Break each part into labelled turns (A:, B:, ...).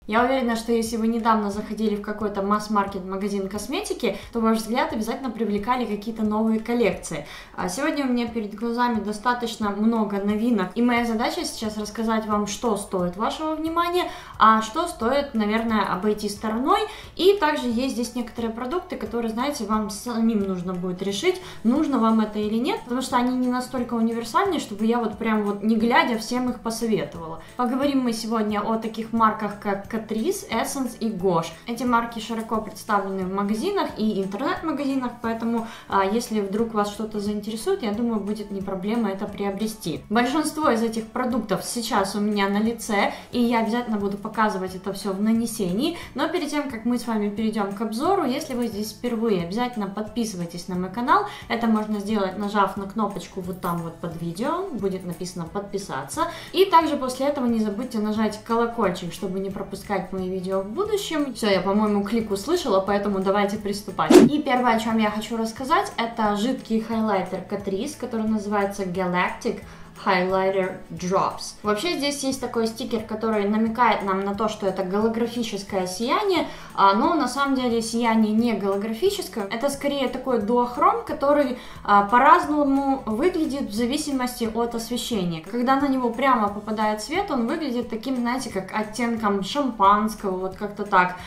A: Я уверена, что если вы недавно заходили в какой-то масс-маркет магазин косметики, то ваш взгляд обязательно привлекали какие-то новые коллекции. А сегодня у меня перед глазами достаточно много новинок, и моя задача сейчас рассказать вам, что стоит вашего внимания, а что стоит, наверное, обойти стороной. И также есть здесь некоторые продукты, которые, знаете, вам самим нужно будет решить, нужно вам это или нет, потому что они не настолько универсальны, чтобы я вот прям вот не глядя всем их посоветовала. Поговорим мы сегодня о таких марках, как Catrice, Essence и Gosh. Эти марки широко представлены в магазинах и интернет-магазинах, поэтому если вдруг вас что-то заинтересует, я думаю, будет не проблема это приобрести. Большинство из этих продуктов сейчас у меня на лице, и я обязательно буду показывать это все в нанесении, но перед тем, как мы с вами перейдем к обзору, если вы здесь впервые, обязательно подписывайтесь на мой канал. Это можно сделать, нажав на кнопочку вот там вот под видео, будет написано подписаться, и также после этого не забудьте нажать колокольчик, чтобы не пропускать мои видео в будущем. Все, я, по-моему, клик услышала, поэтому давайте приступать. И первое, о чем я хочу рассказать, это жидкий хайлайтер Catrice, который называется Galactic Highlighter Drops. Вообще здесь есть такой стикер, который намекает нам на то, что это голографическое сияние, но на самом деле сияние не голографическое. Это скорее такой дуохром, который по-разному выглядит в зависимости от освещения. Когда на него прямо попадает свет, он выглядит таким, знаете, как оттенком шампанского, вот как-то так.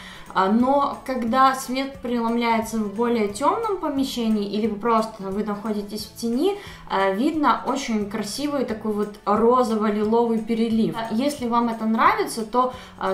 A: Но когда свет преломляется в более темном помещении или просто вы находитесь в тени, видно очень красивый такой вот розово-лиловый перелив. Если вам это нравится, то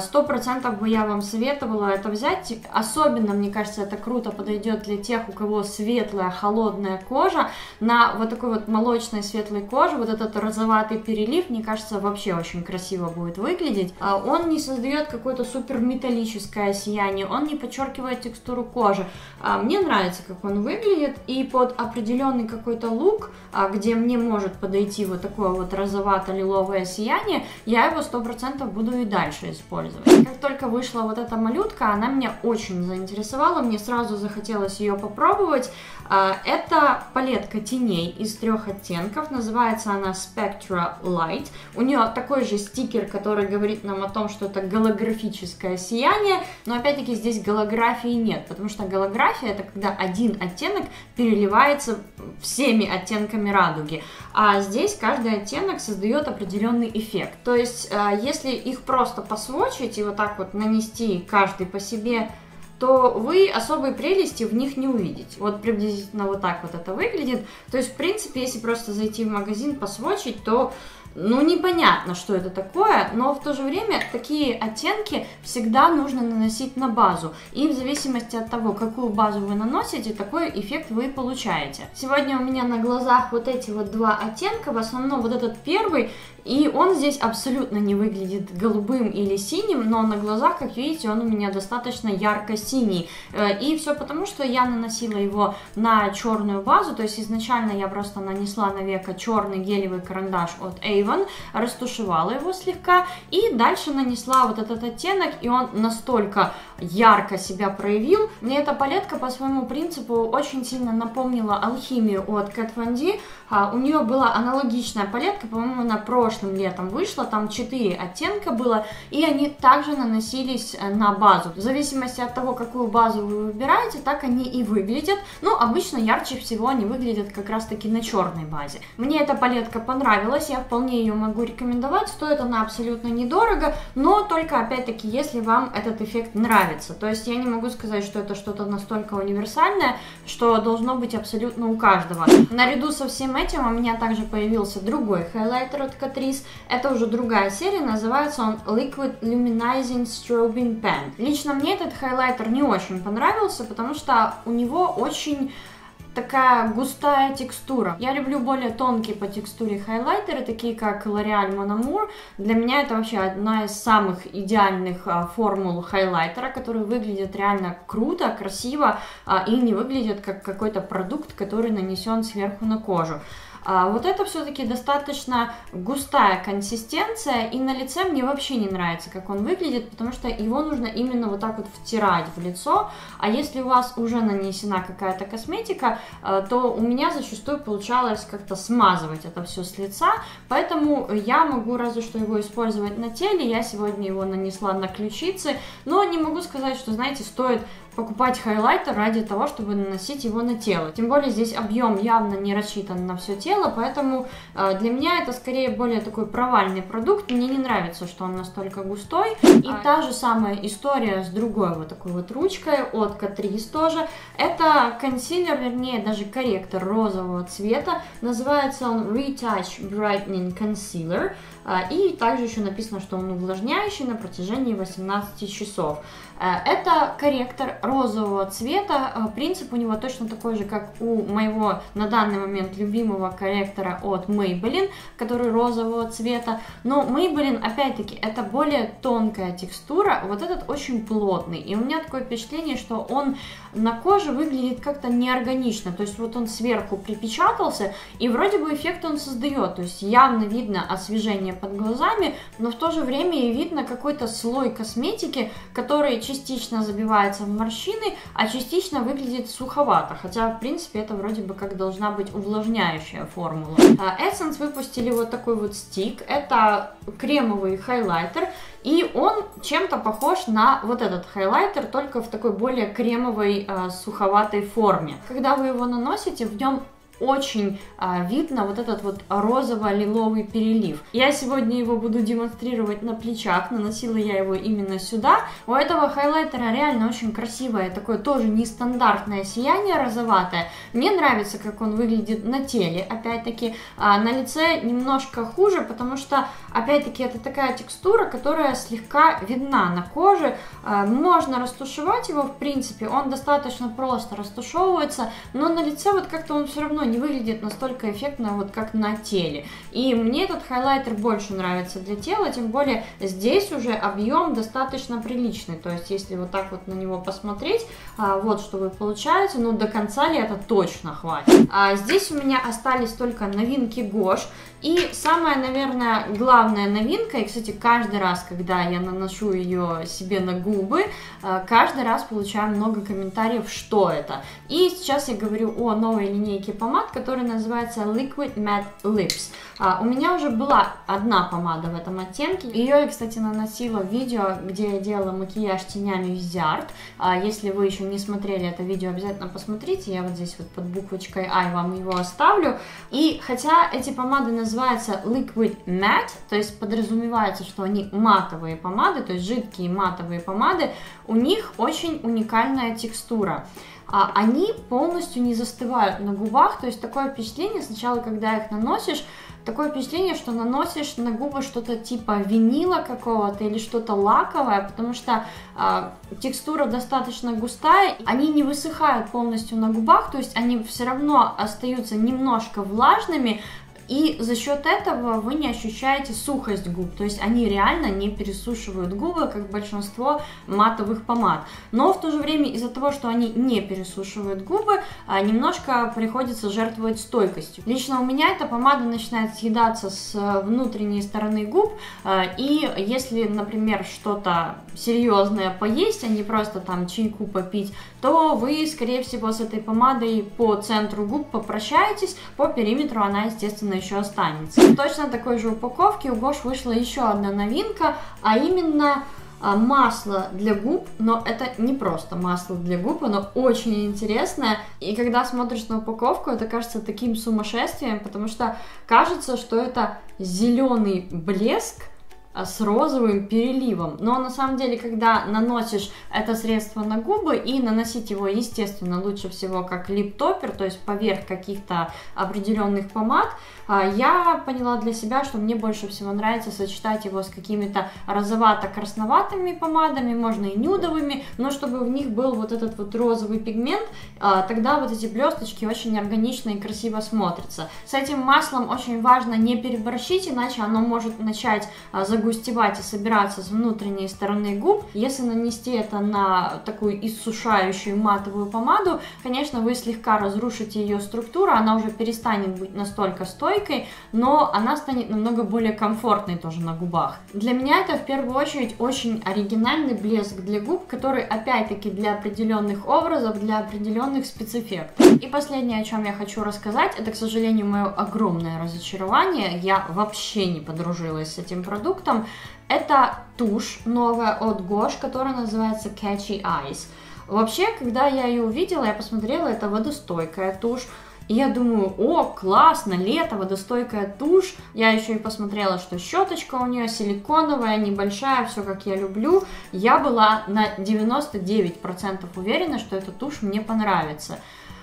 A: 100% бы я вам советовала это взять. Особенно, мне кажется, это круто подойдет для тех, у кого светлая, холодная кожа. На вот такой вот молочной светлой коже вот этот розоватый перелив, мне кажется, вообще очень красиво будет выглядеть. Он не создает какое-то супер металлическое сияние, он не подчеркивает текстуру кожи. Мне нравится, как он выглядит, и под определенный какой-то лук, где мне может подойти вот такое вот розовато-лиловое сияние, я его 100% буду и дальше использовать. Как только вышла вот эта малютка, она меня очень заинтересовала, мне сразу захотелось ее попробовать. Это палетка теней из 3 оттенков, называется она Spectra Light. У нее такой же стикер, который говорит нам о том, что это голографическое сияние, но опять-таки здесь голографии нет, потому что голография — это когда один оттенок переливается всеми оттенками радуги, а здесь каждый оттенок создает определенный эффект. То есть, если их просто посвочить и вот так вот нанести каждый по себе, то вы особой прелести в них не увидите. Вот приблизительно вот так вот это выглядит. То есть, в принципе, если просто зайти в магазин, посвочить, то непонятно, что это такое, но в то же время такие оттенки всегда нужно наносить на базу. И в зависимости от того, какую базу вы наносите, такой эффект вы получаете. Сегодня у меня на глазах вот эти вот 2 оттенка, в основном вот этот первый, и он здесь абсолютно не выглядит голубым или синим, но на глазах, как видите, он у меня достаточно ярко-синий. И все потому, что я наносила его на черную базу, то есть изначально я просто нанесла на веко черный гелевый карандаш от Avon, растушевала его слегка, и дальше нанесла вот этот оттенок, и он настолько ярко себя проявил. Мне эта палетка по своему принципу очень сильно напомнила алхимию от Kat Von D. У нее была аналогичная палетка, по-моему, на прошлым летом вышла, там 4 оттенка было, и они также наносились на базу. В зависимости от того, какую базу вы выбираете, так они и выглядят. Обычно ярче всего они выглядят как раз-таки на черной базе. Мне эта палетка понравилась, я вполне ее могу рекомендовать, стоит она абсолютно недорого, но только, опять-таки, если вам этот эффект нравится. То есть я не могу сказать, что это что-то настолько универсальное, что должно быть абсолютно у каждого. Наряду со всем этим у меня также появился другой хайлайтер от Catrice. Это уже другая серия, называется он Liquid Luminizing Strobing Pen. Лично мне этот хайлайтер не очень понравился, потому что у него очень такая густая текстура. Я люблю более тонкие по текстуре хайлайтеры, такие как L'Oréal Mon Amour. Для меня это вообще одна из самых идеальных формул хайлайтера, которые выглядят реально круто, красиво и не выглядят как какой-то продукт, который нанесен сверху на кожу. Вот это все-таки достаточно густая консистенция, и на лице мне вообще не нравится, как он выглядит, потому что его нужно именно вот так вот втирать в лицо, а если у вас уже нанесена какая-то косметика, то у меня зачастую получалось как-то смазывать это все с лица, поэтому я могу разве что его использовать на теле. Я сегодня его нанесла на ключицы, но не могу сказать, что, знаете, стоит покупать хайлайтер ради того, чтобы наносить его на тело. Тем более здесь объем явно не рассчитан на все тело, поэтому для меня это скорее более такой провальный продукт. Мне не нравится, что он настолько густой. И та же самая история с другой вот такой вот ручкой от Catrice тоже. Это консилер, вернее даже корректор розового цвета. Называется он Retouch Brightening Concealer. И также еще написано, что он увлажняющий на протяжении 18 часов. Это корректор розового цвета. Принцип у него точно такой же, как у моего на данный момент любимого корректора от Maybelline, который розового цвета. Но Maybelline, опять-таки, это более тонкая текстура. Вот этот очень плотный. И у меня такое впечатление, что он на коже выглядит как-то неорганично. То есть вот он сверху припечатался, и вроде бы эффект он создает. То есть явно видно освежение под глазами, но в то же время и видно какой-то слой косметики, который частично забивается в морщины, а частично выглядит суховато, хотя в принципе это вроде бы как должна быть увлажняющая формула. Essence выпустили вот такой вот стик, это кремовый хайлайтер, и он чем-то похож на вот этот хайлайтер, только в такой более кремовой суховатой форме. Когда вы его наносите, в нем очень видно вот этот вот розово-лиловый перелив. Я сегодня его буду демонстрировать на плечах, наносила я его именно сюда. У этого хайлайтера реально очень красивое, такое тоже нестандартное сияние розоватое. Мне нравится, как он выглядит на теле, опять-таки. На лице немножко хуже, потому что, опять-таки, это такая текстура, которая слегка видна на коже. Можно растушевать его, в принципе, он достаточно просто растушевывается, но на лице вот как-то он все равно не выглядит настолько эффектно, вот как на теле. И мне этот хайлайтер больше нравится для тела, тем более здесь уже объем достаточно приличный. То есть, если вот так вот на него посмотреть, вот что вы получаете, ну до конца лета точно хватит. Здесь у меня остались только новинки Гош. И самая, наверное, главная новинка, и, кстати, каждый раз, когда я наношу ее себе на губы, каждый раз получаю много комментариев, что это. И сейчас я говорю о новой линейке помад, которая называется Liquid Matte Lips. У меня уже была одна помада в этом оттенке. Ее я, кстати, наносила в видео, где я делала макияж тенями Viseart. Если вы еще не смотрели это видео, обязательно посмотрите. Я вот здесь вот под буквочкой I вам его оставлю. И хотя эти помады называются Liquid Matte, то есть подразумевается, что они матовые помады, то есть жидкие матовые помады, у них очень уникальная текстура. Они полностью не застывают на губах, то есть такое впечатление сначала, когда их наносишь, такое впечатление, что наносишь на губы что-то типа винила какого-то или что-то лаковое, потому что текстура достаточно густая, они не высыхают полностью на губах, то есть они все равно остаются немножко влажными, и за счет этого вы не ощущаете сухость губ, то есть они реально не пересушивают губы, как большинство матовых помад. Но в то же время из-за того, что они не пересушивают губы, немножко приходится жертвовать стойкостью. Лично у меня эта помада начинает съедаться с внутренней стороны губ, и если, например, что-то серьезное поесть, а не просто там чайку попить, то вы, скорее всего, с этой помадой по центру губ попрощаетесь, по периметру она, естественно, еще останется. В точно такой же упаковке у Гош вышла еще одна новинка, а именно масло для губ, но это не просто масло для губ, оно очень интересное, и когда смотришь на упаковку, это кажется таким сумасшествием, потому что кажется, что это зеленый блеск с розовым переливом, но на самом деле, когда наносишь это средство на губы, и наносить его, естественно, лучше всего как лип-топпер, то есть поверх каких-то определенных помад, я поняла для себя, что мне больше всего нравится сочетать его с какими-то розовато-красноватыми помадами, можно и нюдовыми, но чтобы в них был вот этот вот розовый пигмент, тогда вот эти блесточки очень органично и красиво смотрятся. С этим маслом очень важно не переборщить, иначе оно может начать загущаться загустевать и собираться с внутренней стороны губ. Если нанести это на такую иссушающую матовую помаду, конечно, вы слегка разрушите ее структуру, она уже перестанет быть настолько стойкой, но она станет намного более комфортной тоже на губах. Для меня это в первую очередь очень оригинальный блеск для губ, который опять-таки для определенных образов, для определенных спецэффектов. И последнее, о чем я хочу рассказать, это, к сожалению, мое огромное разочарование. Я вообще не подружилась с этим продуктом. Это тушь новая от Gosh, которая называется Catchy Eyes. Вообще, когда я ее увидела, я посмотрела, это водостойкая тушь. И я думаю, о, классно, лето, водостойкая тушь. Я еще и посмотрела, что щеточка у нее силиконовая, небольшая, все как я люблю. Я была на 99% уверена, что эта тушь мне понравится.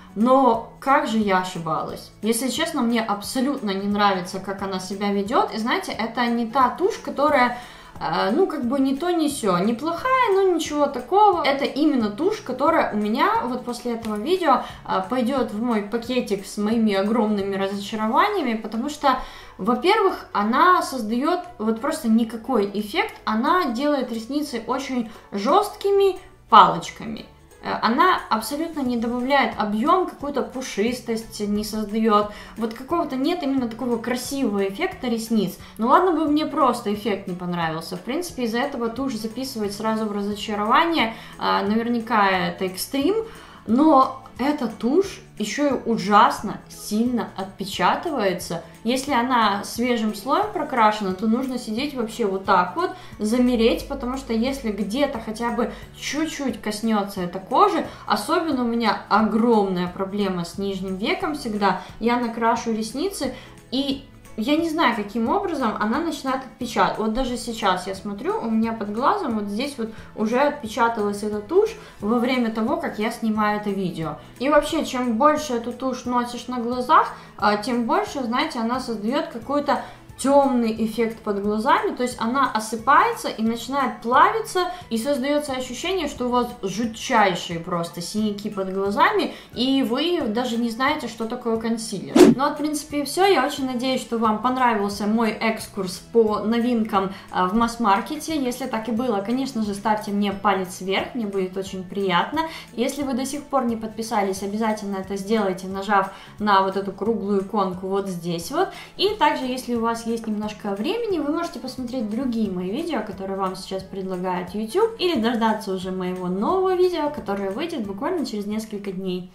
A: Но как же я ошибалась. Если честно, мне абсолютно не нравится, как она себя ведет. И знаете, это не та тушь, которая... ну, как бы не то, не сё. Неплохая, но ничего такого. Это именно тушь, которая у меня вот после этого видео пойдет в мой пакетик с моими огромными разочарованиями, потому что, во-первых, она создает вот просто никакой эффект, она делает ресницы очень жесткими палочками. Она абсолютно не добавляет объем, какую-то пушистость не создает. Вот какого-то нет именно такого красивого эффекта ресниц. Ну ладно бы мне просто эффект не понравился. В принципе, из-за этого тушь записывать сразу в разочарование. Наверняка это экстрим. Но эта тушь еще и ужасно сильно отпечатывается. Если она свежим слоем прокрашена, то нужно сидеть вообще вот так вот, замереть, потому что если где-то хотя бы чуть-чуть коснется эта кожи, особенно у меня огромная проблема с нижним веком всегда, я накрашу ресницы и... Я не знаю, каким образом она начинает отпечатывать. Вот даже сейчас я смотрю, у меня под глазом вот здесь вот уже отпечаталась эта тушь во время того, как я снимаю это видео. И вообще, чем больше эту тушь носишь на глазах, тем больше, знаете, она создает какую-то темный эффект под глазами, то есть она осыпается и начинает плавиться, и создается ощущение, что у вас жутчайшие просто синяки под глазами, и вы даже не знаете, что такое консилер. Ну вот, в принципе, и все. Я очень надеюсь, что вам понравился мой экскурс по новинкам в масс-маркете. Если так и было, конечно же, ставьте мне палец вверх, мне будет очень приятно. Если вы до сих пор не подписались, обязательно это сделайте, нажав на вот эту круглую иконку вот здесь вот. И также, если у вас есть немножко времени, вы можете посмотреть другие мои видео, которые вам сейчас предлагает YouTube, или дождаться уже моего нового видео, которое выйдет буквально через несколько дней.